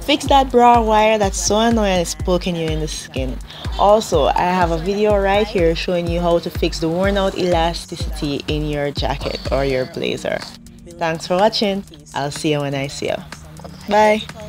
Fix that bra wire that's so annoying, it's poking you in the skin. Also, I have a video right here showing you how to fix the worn out elasticity in your jacket or your blazer. Thanks for watching. I'll see you when I see you. Bye.